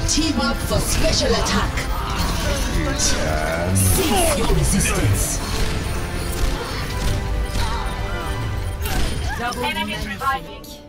Team up for special attack. Cease your resistance. Enemies reviving.